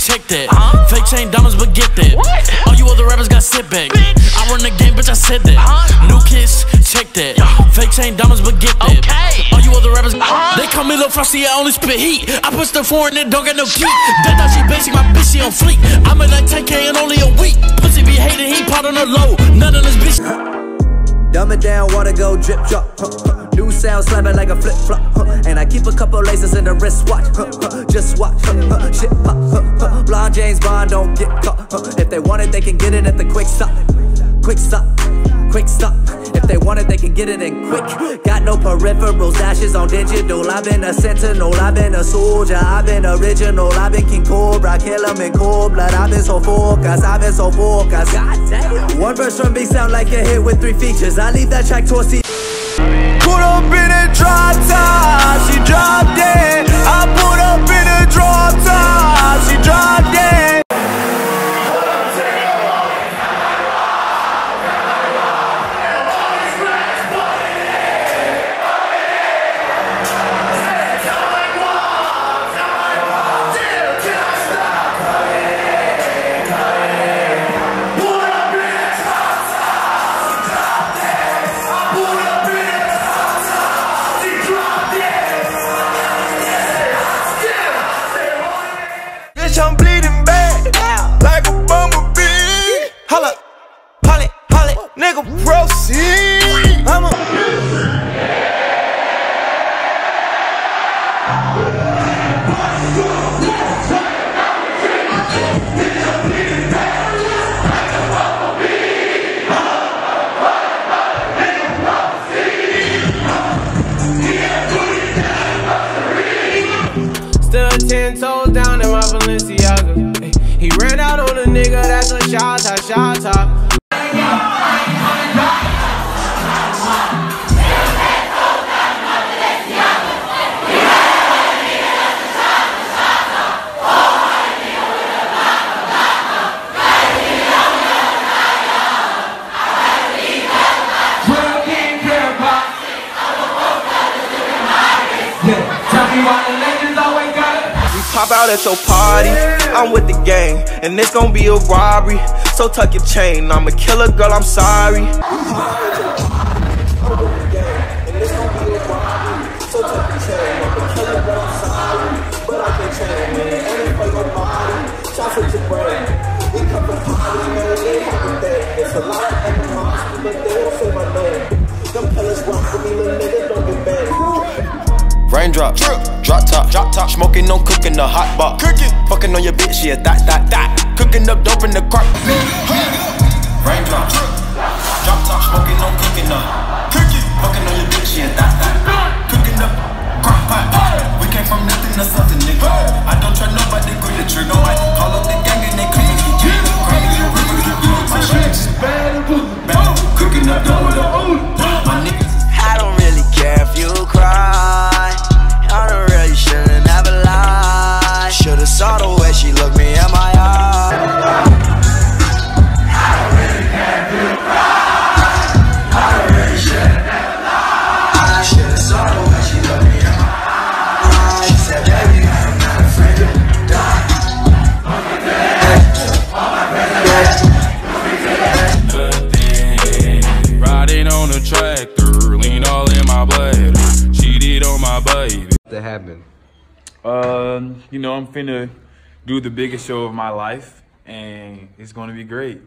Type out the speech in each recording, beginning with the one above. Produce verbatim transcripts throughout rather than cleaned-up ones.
check that. Huh? Fake chain diamonds, but get that. What? All you other rappers got sit back. Bitch. I run the game, bitch, I said that. Huh? New kids, check that. Yo. Fake chain diamonds, but get that. Okay. All you other rappers, huh? They call me Lil Frosty, I only spit heat. I push the foreign and don't get no key. That that she basic, my bitch, she on fleek. I'm at like ten K in only a week. Pussy be hating, he pot on the low. None of this bitch. Dumb it down, water go drip drop. Huh, huh. New sound slamming like a flip flop. Huh. And I keep a couple laces in the wristwatch. Huh, huh. Just watch. Huh, huh. Shit pop. Huh, huh. Blonde James Bond don't get caught. Huh. If they want it, they can get it at the quick stop. Quick stop. Quick stop. If they want it, they can get it in quick. Got no peripherals, dashes on digital. I've been a sentinel, I've been a soldier, I've been original, I've been King Cobra, kill him in cold blood. I've been so focused, I've been so focused. God damn. One verse from me sound like a hit with three features. I leave that track towards the. Put up in a drop top, she dropped it. I put up in a drop top, she dropped it. I'm bleeding bad, like a bumblebee. Holla, holly, holly, nigga, proceed. I'm a still ten toes down in my Balenciaga. Ay, he ran out on a nigga, that's a shot top, shot top. Pop out at your party, I'm with the gang, and it's gon' be a robbery. So tuck your chain, I'm a killer, girl, I'm sorry. Raindrop, drip, drop top, drop top, smoking, no cooking, the hot box. Cooking, fucking on your bitch, yeah, that, that, that. Cooking up dope in the crock. Raindrop, drip, drop top, smoking, no cooking, the cooking, fucking on your bitch, yeah, that, that. Cooking up crock pot. We came from nothing to something, nigga. I don't try nobody, grip the trigger. I call up the gang and they come and get jammed. Crying your river, you do it, my shit is bad, bad. Cooking up dope with the old, my niggas. I don't really care if you cry. I don't really shouldn't never lie. Should've saw the way she looked me in my eye. I don't really care if you cry. I don't really shouldn't never lie. Should've saw the way she looked me in my eye. She said, baby, I'm not afraid to die. On my bed, on my bed, riding on a tractor, lean all in my bladder. Cheated on my baby. That happened? Um, you know, I'm finna do the biggest show of my life, and it's gonna be great.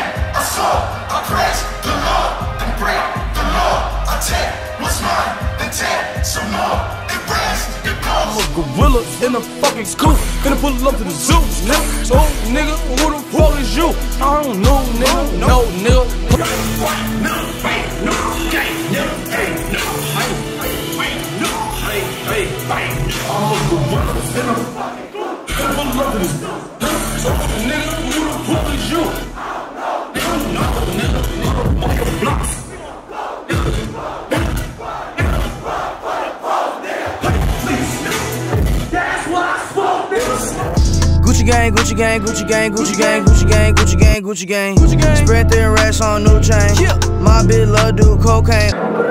I press the law, then break the law. I take what's mine, then attack some more. I'm a gorilla in a fucking scoop. Finna pull up to the zoo, nigga. So, nigga, who the fuck is you? I don't know, nigga. No, nigga. No, wait, no, gang, no, hey, no, wait, no, hey, hey, hey. I'm a gorilla in a fucking scoop. Finna pull up to the zoo. So, nigga, who the fuck is you? I don't know, nigga. Motherfucking blocks. Gucci gang, Gucci gang, Gucci gang, Gucci gang, Gucci gang, Gucci gang, Gucci gang, Gucci gang. Spread thin racks on new chain. Yeah. My bitch love do cocaine.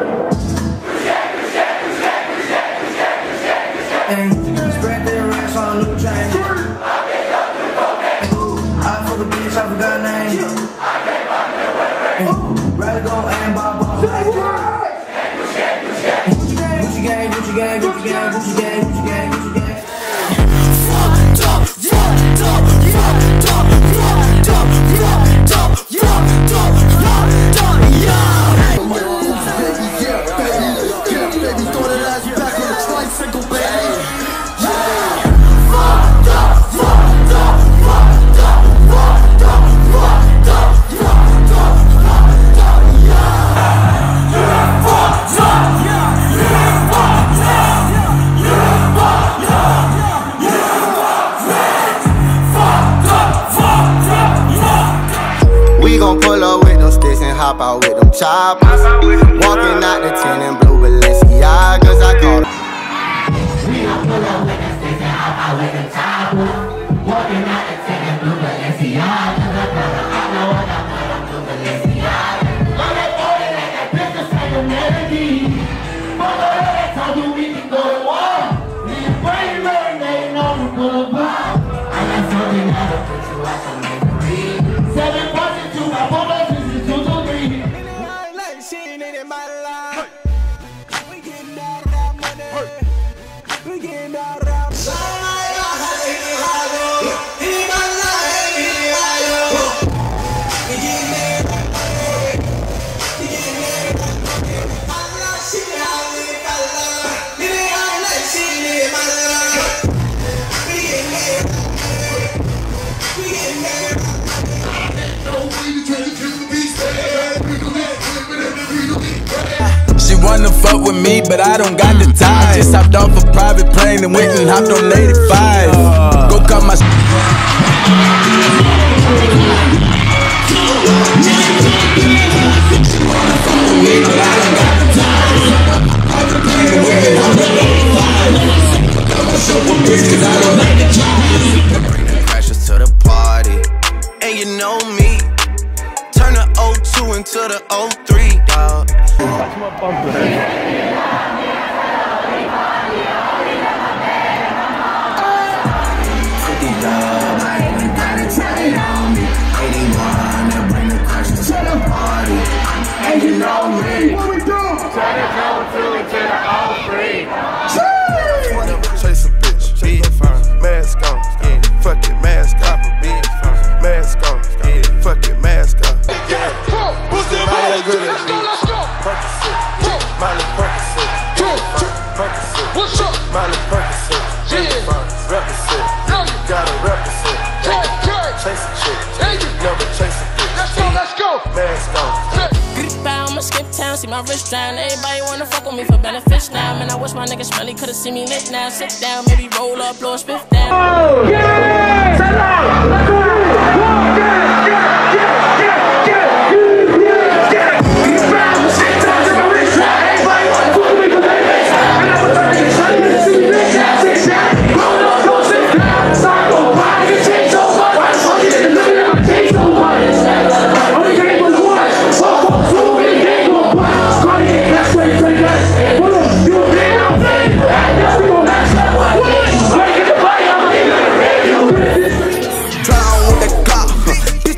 Spread thin racks on new chain. I fuck a bitch, I forgot her name. Rather go and buy balls. Gucci gang, Gucci gang, Gucci gang, Gucci gang, Gucci gang, Gucci gang, Gucci gang. Fucked up, fucked up, fucked up, fucked up, fucked up, fucked up, fucked up, yeah. Baby, yeah, baby, yeah, baby, throw that ass back on the tricycle, baby. Yeah. Fucked up, fucked up, fucked up, fucked up, fucked up, fucked up, fucked up, yeah. You're fucked up, yeah. You're fucked up, yeah. You're fucked up. We gon' pull up with them sticks and hop out with them choppers. Walking out the ten in blue Balenciagas, I call them. We gon' pull up with them sticks and hop out with them choppers. Walking out the ten in blue Balenciagas, I call them. I know what I'm wearing, blue Balenciagas. On that boy like that business like a melody. Fuck all that, told you we can go to war. Niggas brain learn, they know we pull up bar. I got something that'll put you out some memory. Seven parts into my bonus, this is two to three. I ain't like shit in my life. We getting out of that money. We getting out of that money. She wanna fuck with me, but I don't got the time. I just hopped off a private plane and went and hopped on eighty-five. Go cut my Bring the crashers to the party, and you know me. Turn the oh two into the oh three, dawg. Watch my bumper. And you know me. What we do? Turn it over two into the oh three. Chase a bitch, be fine. Mask on, yeah. Fuck it, mask off, be fine. Mask on, yeah. Fuck it, mask off. Yeah. Miley good at me. Percocet, Miley Percocet, Percocet. What's up? Miley Percocet, yeah. Represent, gotta represent. Chase a chick, never chase a bitch. Let's go, let's go. Mask on. I'ma skip town, see my wrist down. Everybody wanna fuck with me for benefits now. Man, I wish my niggas really could've seen me lit now. Sit down, maybe roll up, blow a spiff down. Oh, yeah! Sit down! Let's go! Yeah, yeah, yeah, yeah, yeah, yeah, yeah. He's bound to sit down to my wrist down. Everybody wanna fuck with me for benefits now. Man, I wish my niggas really could've seen me lit now. Sit down, roll up, blow a spiff down. Psycho, why you take so much? Why the fuck you didn't look at my take so much? Only game was one. Fuck, fuck, fuck. That's where you take that. What up? You a big old thing. That's we gon' match that one. Break it the body, I'm a nigga. Drown with that Glock.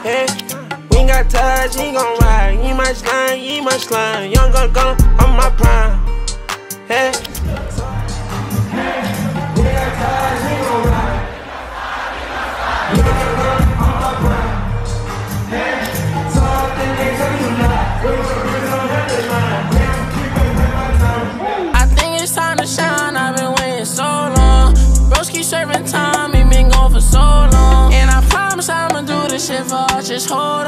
Hey, we ain't got touch, he gon' ride. He my slime, he my slime. Young gun gun, I'm my prime. Hey, we got touch, he gon' ride. I think it's time to shine, I've been waiting so long. Bros keep serving time, he been going for so long. And I promise I'ma do this shit for us, just hold on.